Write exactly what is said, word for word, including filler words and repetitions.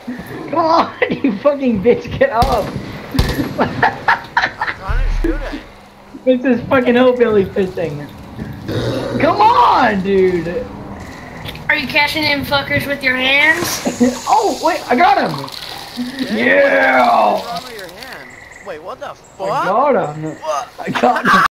Come on, you fucking bitch, get up! I'm trying to shoot it. This is fucking hillbilly fishing. Come on, dude! Are you catching them fuckers with your hands? Oh, wait, I got him! Yeah! Yeah! What's wrong with your hand? Wait, what the fuck? I got him! What? I got him!